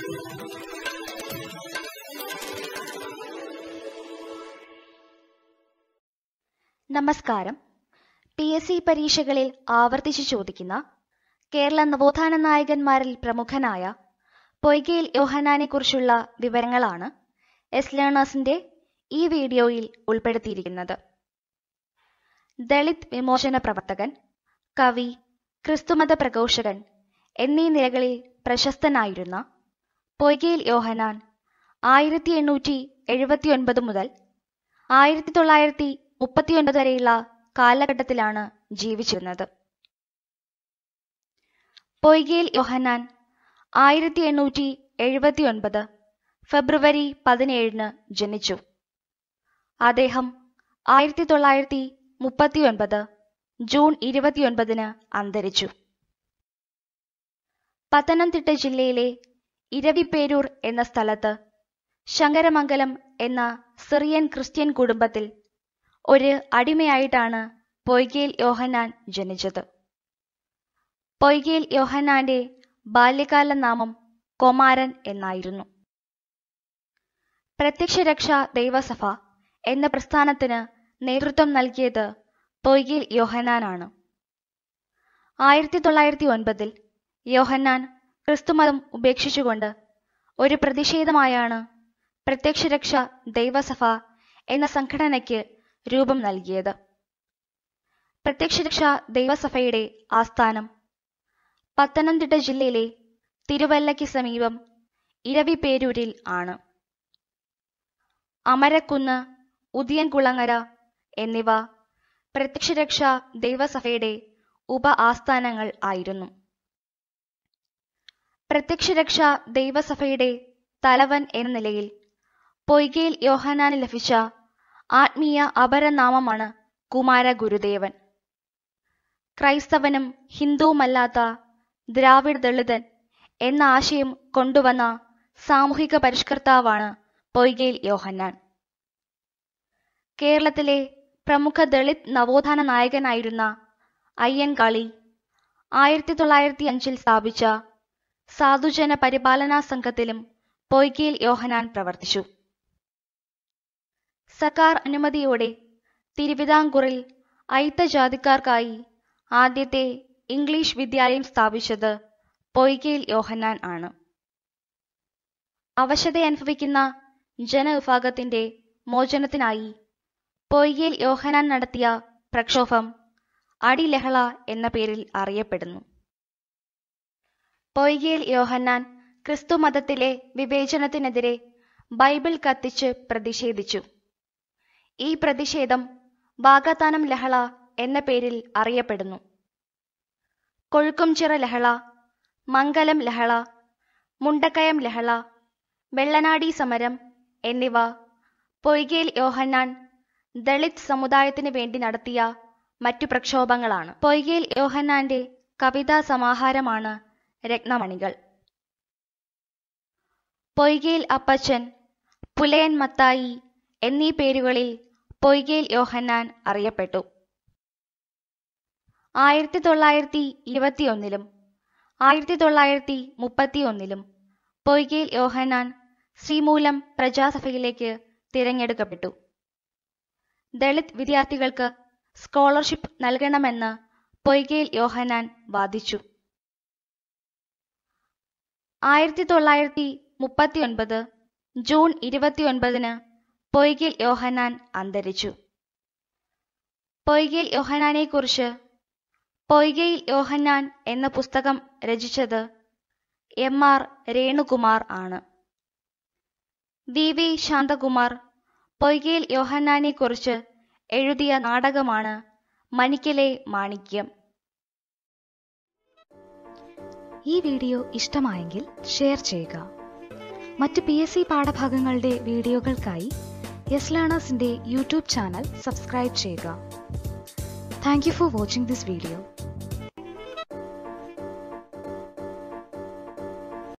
നമസ്കാരം. PSC പരീക്ഷകളിൽ ആവർത്തിച്ചു ചോദിക്കുന്ന കേരള നവോത്ഥാന നായകന്മാരിൽ പ്രമുഖനായ പൊയ്കയിൽ യോഹന്നാനെ കുറിച്ചുള്ള വിവരങ്ങളാണ് എസ് ലേണേഴ്സിന്റെ ഈ വീഡിയോയിൽ ഉൾപ്പെടുത്തിയിരിക്കുന്നത്. ദളിത് വിമോചന പ്രവർത്തകൻ, കവി, ക്രിസ്തുമത പ്രഘോഷകൻ എന്നീ നിലകളിൽ പ്രശസ്തനായിരുന്ന പൊയ്കയിൽ യോഹന്നാൻ 1879 മുതൽ 1939 വരെയുള്ള കാലഘട്ടത്തിലാണ് ജീവിച്ചിരുന്നത്. പൊയ്കയിൽ യോഹന്നാൻ 1879 ഫെബ്രുവരി 17 ജനിച്ചു. അദ്ദേഹം 1939 ജൂൺ 29 അന്തരിച്ചു. പത്തനംതിട്ട ജില്ലയിലെ ഇരവിപേരൂർ എന്ന സ്ഥലത്ത് ശങ്കരമംഗലം എന്ന സിറിയൻ ക്രിസ്ത്യൻ കുടുംബത്തിൽ ഒരു അടിമയായിട്ടാണ് പൊയ്കയിൽ യോഹന്നാൻ ജനിച്ചത്. പൊയ്കയിൽ യോഹന്നാന്റെ ബാല്യകാല നാമം കൊമാരൻ എന്നായിരുന്നു. പ്രത്യക്ഷരക്ഷാ ദൈവസഭ എന്ന പ്രസ്ഥാനത്തിന് നേതൃത്വം നൽകിയത് പൊയ്കയിൽ യോഹന്നാനാണ്. 1909 യോഹന്നാൻ ക്രിസ്തുമതം ഉപേക്ഷിച്ചുകൊണ്ട് ഒരു പ്രതിഷേധമായാണ് പ്രത്യക്ഷരക്ഷാ ദൈവസഭ എന്ന സംഘടനയ്ക്ക് രൂപം നൽകിയത്. പ്രത്യക്ഷരക്ഷാ ദൈവസഭയുടെ ആസ്ഥാനം പത്തനംതിട്ട ജില്ലയിലെ തിരുവല്ലയ്ക്ക് സമീപം ഇരവിപേരൂരിൽ ആണ്. അമരക്കുന്ന്, ഉദിയൻകുളങ്ങര എന്നിവ പ്രത്യക്ഷരക്ഷാ ദൈവസഭയുടെ ഉപ ആസ്ഥാനങ്ങൾ ആയിരുന്നു. പ്രത്യക്ഷരക്ഷാ ദൈവസഭയുടെ തലവൻ എന്ന നിലയിൽ പൊയ്കയിൽ യോഹന്നാന് ലഭിച്ച ആത്മീയ അപരനാമമാണ് കുമാര ഗുരുദേവൻ. ക്രൈസ്തവനും ഹിന്ദുവുമല്ലാത്ത ദ്രാവിഡ ദളിതൻ എന്ന ആശയം കൊണ്ടുവന്ന സാമൂഹിക പരിഷ്കർത്താവാണ് പൊയ്കയിൽ യോഹന്നാൻ. കേരളത്തിലെ പ്രമുഖ ദളിത് നവോത്ഥാന നായകനായിരുന്ന അയ്യൻകാളി 1905 സ്ഥാപിച്ച സാധുജന പരിപാലനാ സംഘത്തിലും പൊയ്കയിൽ യോഹന്നാൻ പ്രവർത്തിച്ചു. സർക്കാർ അനുമതിയോടെ തിരുവിതാംകൂറിൽ അയിത്ത ജാതിക്കാർക്കായി ആദ്യത്തെ ഇംഗ്ലീഷ് വിദ്യാലയം സ്ഥാപിച്ചത് പൊയ്കയിൽ യോഹന്നാൻ ആണ്. അവശതയനുഭവിക്കുന്ന ജനവിഭാഗത്തിന്റെ മോചനത്തിനായി പൊയ്കയിൽ യോഹന്നാൻ നടത്തിയ പ്രക്ഷോഭം അടിലഹള എന്ന പേരിൽ അറിയപ്പെടുന്നു. പൊയ്കയിൽ യോഹന്നാൻ ക്രിസ്തുമതത്തിലെ വിവേചനത്തിനെതിരെ ബൈബിൾ കത്തിച്ച് പ്രതിഷേധിച്ചു. ഈ പ്രതിഷേധം വാകത്താനം ലഹള എന്ന പേരിൽ അറിയപ്പെടുന്നു. കൊഴുക്കുംചിറ ലഹള, മംഗലം ലഹള, മുണ്ടക്കയം ലഹള, വെള്ളനാടി സമരം എന്നിവ പൊയ്കയിൽ യോഹന്നാൻ ദളിത് സമുദായത്തിന് വേണ്ടി നടത്തിയ മറ്റു പ്രക്ഷോഭങ്ങളാണ്. പൊയ്കയിൽ യോഹന്നാന്റെ കവിതാ സമാഹാരമാണ് രത്നമണികൾ. പൊയ്കയിൽ അപ്പച്ചൻ, പുലയൻ മത്തായി എന്നീ പേരുകളിൽ പൊയ്കയിൽ യോഹന്നാൻ അറിയപ്പെട്ടു. 1921 1931 പൊയ്കയിൽ യോഹന്നാൻ ശ്രീമൂലം പ്രജാസഭയിലേക്ക് തിരഞ്ഞെടുക്കപ്പെട്ടു. ദളിത് വിദ്യാർത്ഥികൾക്ക് സ്കോളർഷിപ്പ് നൽകണമെന്ന് പൊയ്കയിൽ യോഹന്നാൻ വാദിച്ചു. 1939 ജൂൺ 29 പൊയ്കയിൽ യോഹന്നാൻ അന്തരിച്ചു. പൊയ്കയിൽ യോഹന്നാനെക്കുറിച്ച് പൊയ്കയിൽ യോഹന്നാൻ എന്ന പുസ്തകം രചിച്ചത് MR രേണുകുമാർ ആണ്. VV ശാന്തകുമാർ പൊയ്കയിൽ യോഹന്നാനെക്കുറിച്ച് എഴുതിയ നാടകമാണ് മനിക്കലെ മാണിക്യം. ഈ വീഡിയോ ഇഷ്ടമായെങ്കിൽ ഷെയർ ചെയ്യുക. മറ്റ് PSC പാഠഭാഗങ്ങളുടെ വീഡിയോകൾക്കായി യെസ് ലേണേഴ്സിന്റെ യൂട്യൂബ് ചാനൽ സബ്സ്ക്രൈബ് ചെയ്യുക. Thank you for watching this video.